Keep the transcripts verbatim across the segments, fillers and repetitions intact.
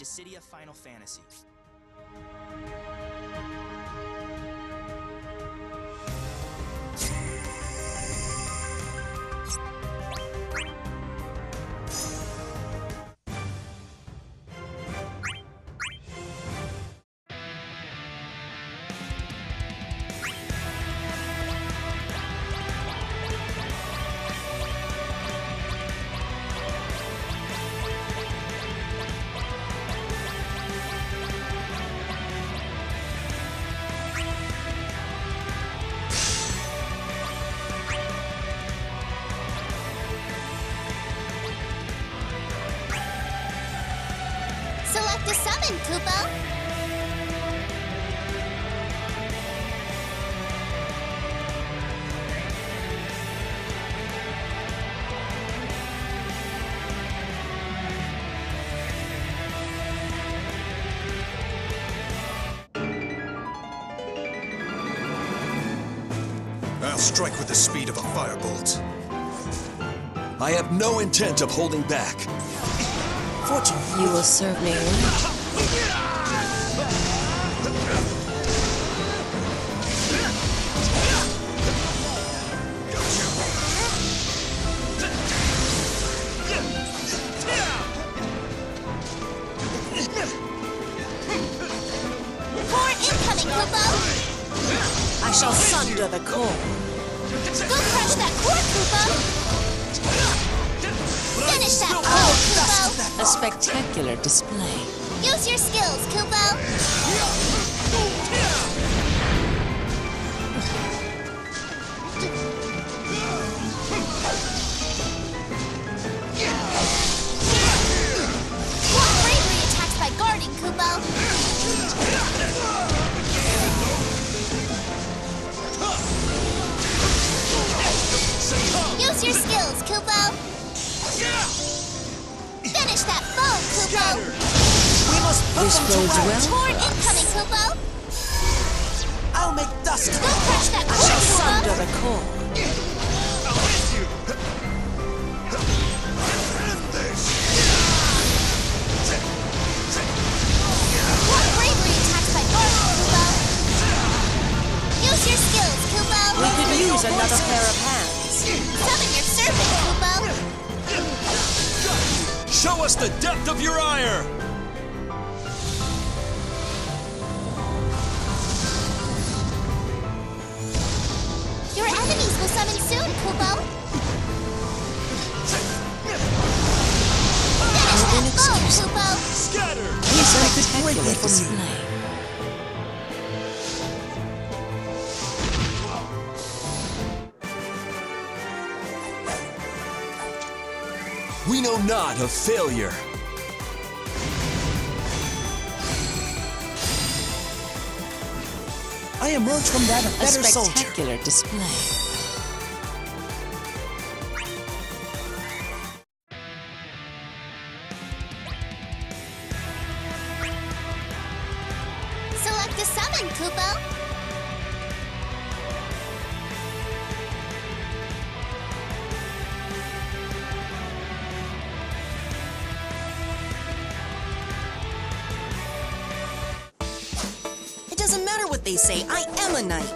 Dissidia Final Fantasy. Select a summon, Kupo! I'll strike with the speed of a firebolt. I have no intent of holding back. You will serve me well. Core incoming, Kupo! I shall sunder the core. Go crush that core, Kupo! Finish that core, Kupo! A spectacular display. Use your skills, Kupo! Core bravery attacks by guarding, Kupo! Use your skills, Kupo! Finish that foe, Kupo! We must put This them to bodes rout. well. Torn incoming, Kupo! I'll make dust. Go crush that I core, shall Kupo! sunder the core. Core bravery attacks by guarding, Kupo! Use your skills, Kupo! We could use another pair of hands. Summon your servant, Kupo! Show us the depth of your ire! Your enemies will summon soon, Kupo! Finish that foe, Kupo! Scatter! A spectacular display. We know not of failure. I emerge from that a A better soldier. spectacular display. Select a summon, Kupo! It doesn't matter what they say. I am a knight.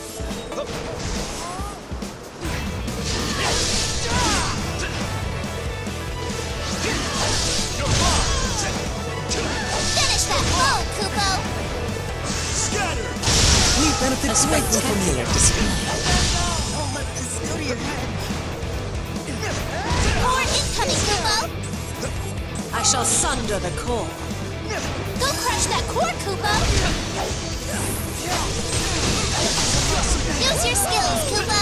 Finish that foe, Kupo! Scatter! We benefit A greatly from you. spectacular display. Don't let this go to your head. Core incoming, Kupo! I shall sunder the core. Go crush that core, Kupo! Use your skills, Kupo!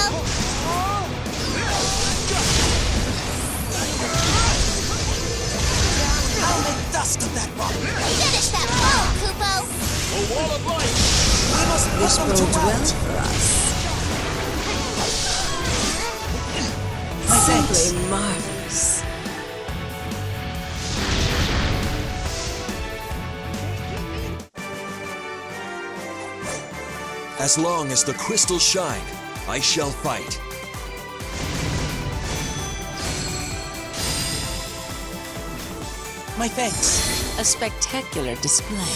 I'll make dust of that rock. Finish that foe, Kupo! A wall of light! We must put This them bodes to well rout. for us. My thanks. Simply marvelous. As long as the crystals shine, I shall fight. My thanks. A spectacular display.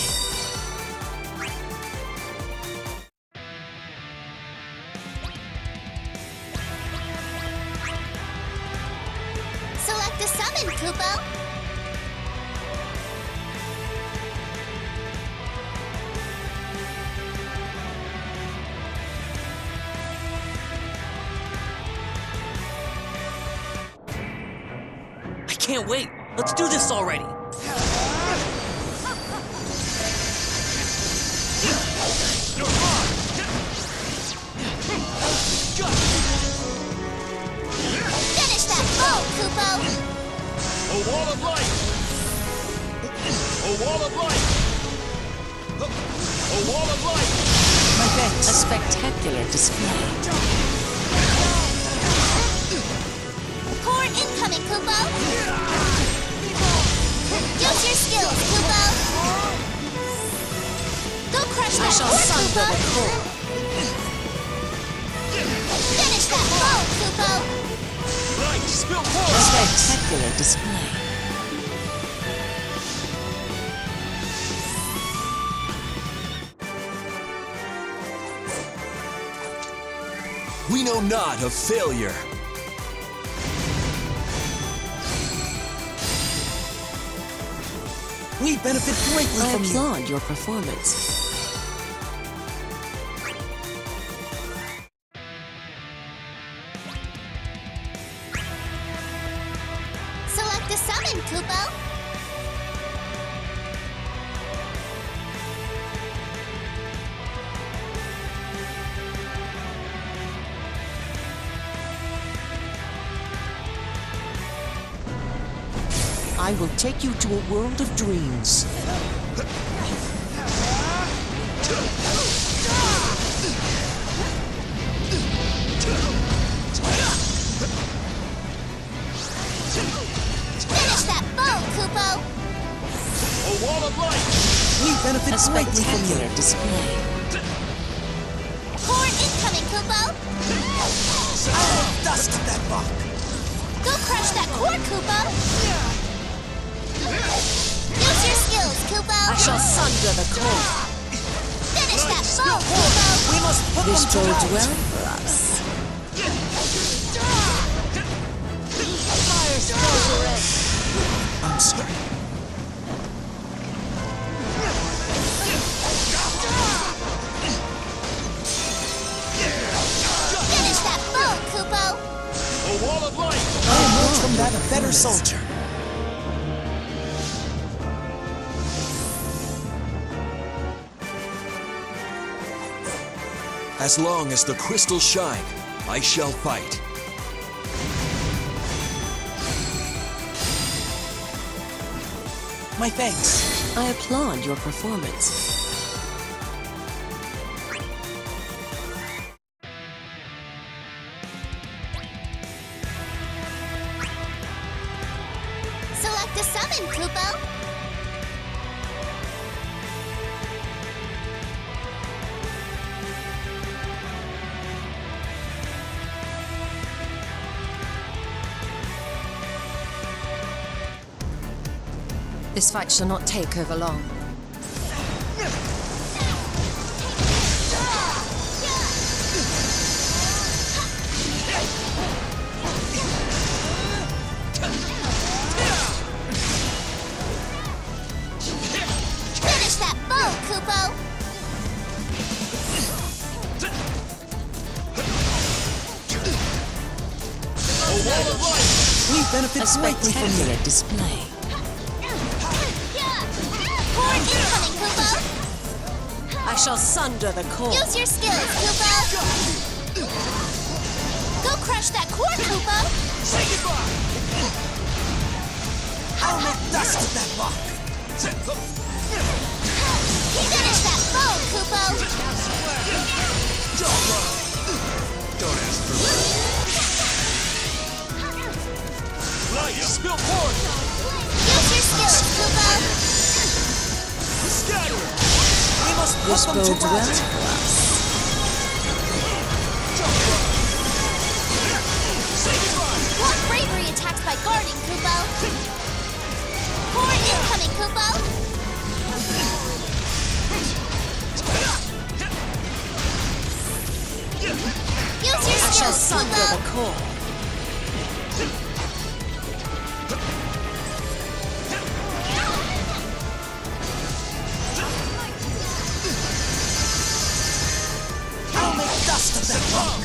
Select a summon, Kupo. I can't wait. Let's do this already. Finish that blow, Kupo. A wall of light! A wall of light! A wall of light! My thanks. A spectacular display. Core incoming, Kupo. Use your skills, Kupo. Go crush I that shall core, sunder Kupo. the core. Finish that blow, Kupo. Light, spill A force! spectacular display. We know not of failure. We benefit greatly I from you. applaud your performance. Select a summon, Kupo. I will take you to a world of dreams. Finish that blow, Kupo. A wall of light! We benefit A greatly from you. spectacular display. Core incoming, Kupo. I will dust that rock. Go crush that core, Kupo. Use your skills, Kupo. I shall sunder the core. Finish that blow, Kupo. We must put This them to bodes rout. well for us. I'm sorry. Finish that blow, Kupo. A wall of light! I emerge from that a better soldier. As long as the crystals shine, I shall fight. My thanks. I applaud your performance. Select a summon, Kupo. This fight shall not take over long. Finish that blow, Kupo. A wall of light! We benefit A greatly from you. spectacular display. Core incoming, Kupo. I shall sunder the core. Use your skills, Kupo. Go crush that core, Kupo. Say goodbye! I'll make dust of that rock. Finish that blow, Kupo. Don't run! Don't ask for it. Light, spill forth! Use your skills, Kupo. Scatter! We must put This them to bodes well rout. for us. Say goodbye! Block bravery attacks by guarding, Kupo. Core incoming, Kupo! Use your I shall skills, sunder the Kupo! core. I'll make dust of that rock.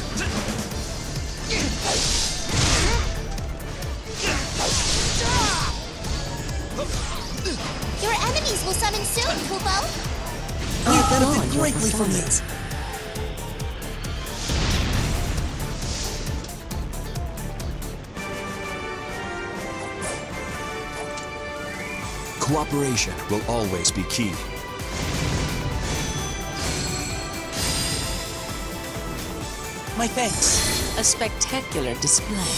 Your enemies will summon soon, Kupo! You Applaud benefit your greatly from performance. it. Cooperation will always be key. My thanks. A spectacular display.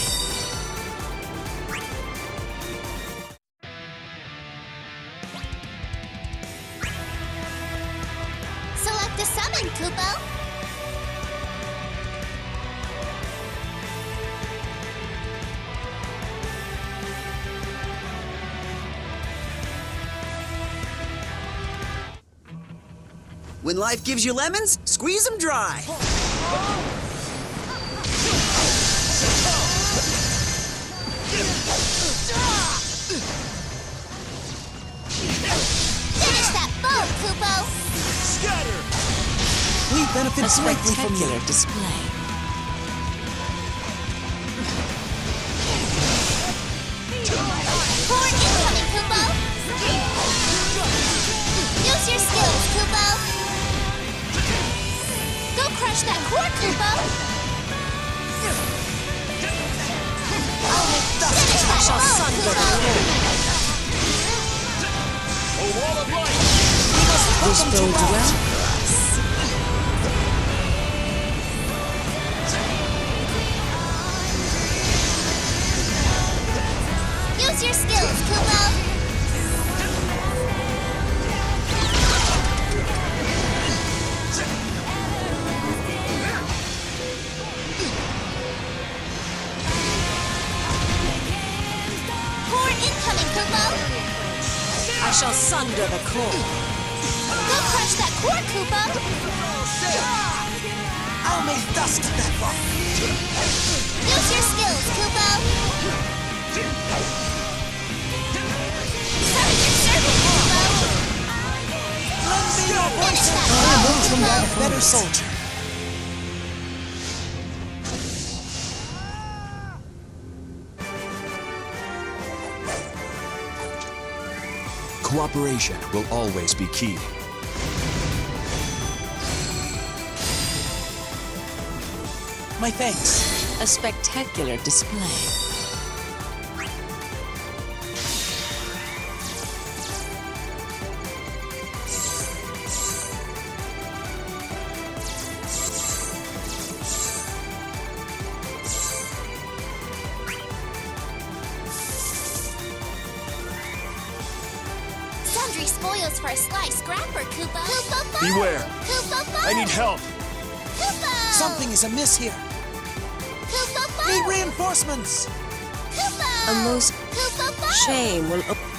Select a summon, Kupo! When life gives you lemons, squeeze them dry. Finish that foe, Kupo! Scatter! We benefit A greatly from you. spectacular display. Core incoming, Kupo! Use your skills, Kupo! Go crush that core, Kupo! I'll make dust Finish of that that shall foe, sunder the Kupo! A wall of light! This Welcome to bodes rout. well for us. Use your skills, Kupo! Core incoming, Kupo! I shall sunder the core. Go crush that core, Kupo! I'll make dust of that rock. Use your skills, Kupo! Summon your servant, Kupo! Lend me your Finish that I foe, emerge from that a Kupo! better soldier. Cooperation will always be key. My thanks. A spectacular display. Sundry spoils for a sly scrapper, Koopa. Koopa Bo! Beware. Koopa Bo! I need help! Koopa! Something is amiss here. Koopa Bo! Need reinforcements. Koopa! A most Koopa Bo! shame will.